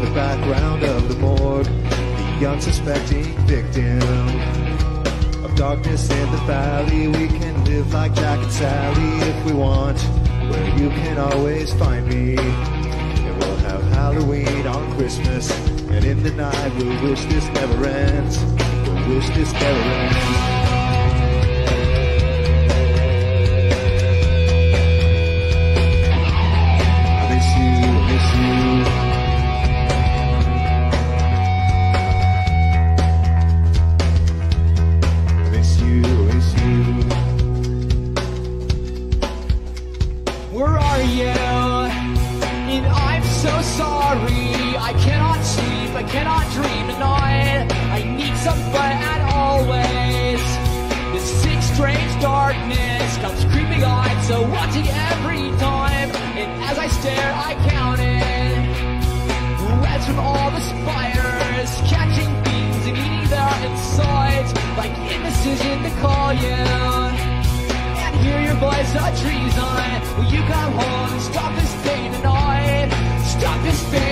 the background of the morgue, the unsuspecting victim of darkness in the valley. We can live like Jack and Sally if we want, where you can always find me. And we'll have Halloween on Christmas, and in the night we'll wish this never ends. We'll wish this never ends. I cannot dream tonight. I need someone and always. This sick, strange darkness comes creeping on, so watching every time. And as I stare, I count it. Reds from all the spiders, catching things and eating their insides, like indecision to call you. And hear your voice a treason. Will you come home and stop this pain tonight? Stop this pain.